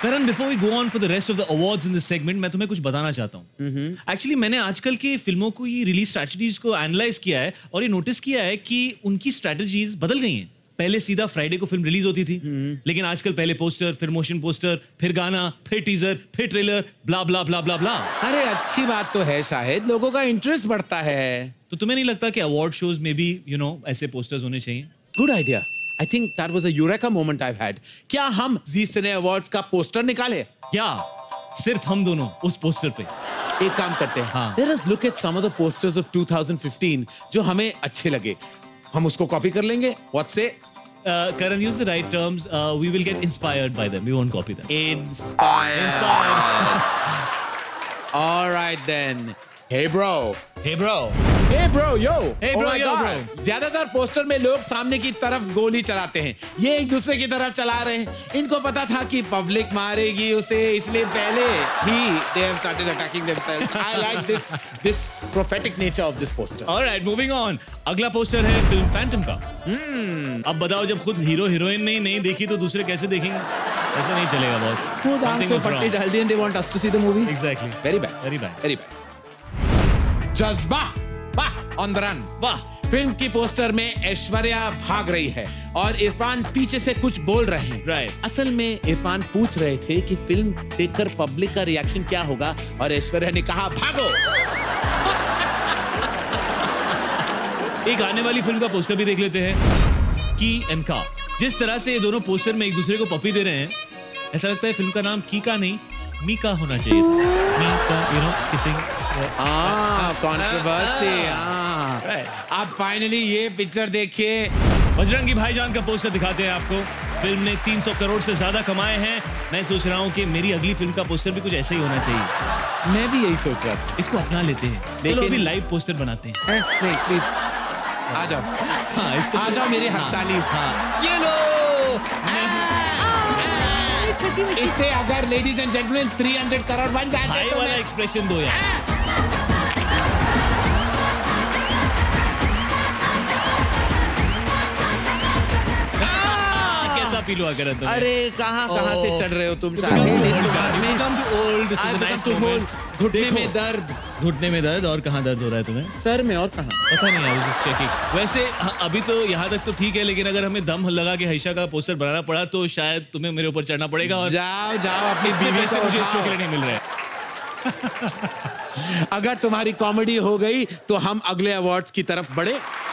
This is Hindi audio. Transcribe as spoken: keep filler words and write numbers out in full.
Karan, before we go on for the rest of the awards in this segment, मैं तुम्हें कुछ बताना चाहता हूँ. Actually mm-hmm. मैंने आजकल की फिल्मों को ये रिलीज स्ट्रैटेजीज को एनालाइज किया है और ये नोटिस किया है कि उनकी स्ट्रैटेजीज बदल गई हैं. पहले सीधा फ्राइडे को फिल्म रिलीज होती थी, hmm. लेकिन आजकल पहले पोस्टर, फिर मोशन पोस्टर, फिर गाना, फिर टीजर, फिर ट्रेलर, ब्ला ब्ला ब्ला ब्ला ब्ला. अरे अच्छी बात तो है, शायद लोगों का इंटरेस्ट बढ़ता है. तो तुम्हें नहीं लगता कि अवार्ड शोज में भी यू नो ऐसे पोस्टर्स होने चाहिए? Good idea. I think that was a eureka moment I had. क्या हम जी सिने अवार्ड्स का पोस्टर निकाले? क्या सिर्फ हम दोनों उस पोस्टर पे? एक काम करते हैं, हाँ. Let us look at some of the posters of two thousand fifteen जो हमें अच्छे लगे. हम उसको कॉपी कर लेंगे. What say? Uh, Karan, use the right terms. Uh, we will get inspired by them. We won't copy them. Inspired. Inspired. All right then. Hey bro. Hey bro. Hey bro, yo. Hey bro, oh yo bro. ज्यादातर पोस्टर में लोग सामने की तरफ गोली चलाते हैं. ये एक दूसरे की तरफ चला रहे हैं. इनको पता था कि पब्लिक मारेगी उसे, इसलिए पहले ही they have started attacking themselves. I like this this prophetic nature of this poster. All right, moving on. अगला पोस्टर है फिल्म फैंटम का. Hmm. अब बताओ, जब खुद हीरो हीरोइन ने नहीं देखी तो दूसरे कैसे देखेंगे? ऐसा नहीं चलेगा बॉस. खुद आंखों पट्टी डाल दी and they want us to see the movie. Exactly. Very bad. Very bad. Very bad. Jazbaa, वाह, ऑन द रन, वाह. फिल्म की पोस्टर में ऐश्वर्या भाग रही है और इरफान पीछे से कुछ बोल रहे हैं. Right. असल में इरफान पूछ रहे थे कि फिल्म देखकर पब्लिक का रिएक्शन क्या होगा और ऐश्वर्या ने कहा भागो. एक आने वाली फिल्म का पोस्टर भी देख लेते हैं, की एंड का. जिस तरह से ये दोनों पोस्टर में एक दूसरे को पपी दे रहे हैं, ऐसा लगता है फिल्म का नाम की का नहीं मीका होना चाहिए था. Mika, you know, kissing. हाँ, कंट्रोवर्सी. हाँ. अब फाइनली ये पिक्चर देखिए. बजरंगी भाईजान का पोस्टर दिखाते हैं आपको. फिल्म ने तीन सौ करोड़ से ज्यादा कमाए हैं. मैं सोच रहा हूँ कि मेरी अगली फिल्म का पोस्टर भी कुछ ऐसा ही होना चाहिए. मैं भी यही सोच रहा था. इसको अपना लेते हैं. लेकिन... चलो अभी लाइव पोस्टर बनाते हैं. नहीं प्लीज आ जाओ. हाँ, इसको आ जाओ मेरे हकसाली. हाँ, ये लो. इससे अगर लेडीज एंड जेंटलमैन तीन सौ करोड़ बन जाते हाई तो वाला मैं... एक्सप्रेशन दो यार. कैसा फील हुआ करत तुम्हें? अरे कहाँ कहाँ से चढ़ रहे हो तुम? घुटने में दर्द. घुटने में दर्द और कहाँ दर्द हो रहा है तुम्हें? सर में. और कहाँ पता नहीं. I was just checking. वैसे अभी तो यहाँ तक तो ठीक है, लेकिन अगर हमें दम लगा के हईशा का पोस्टर बनाना पड़ा तो शायद तुम्हें मेरे ऊपर चढ़ना पड़ेगा. और जाओ जाओ अपनी बीवी से मुझे शो के लिए नहीं मिल रहा है. अगर तुम्हारी कॉमेडी हो गई तो हम अगले अवार्ड्स की तरफ बढ़े.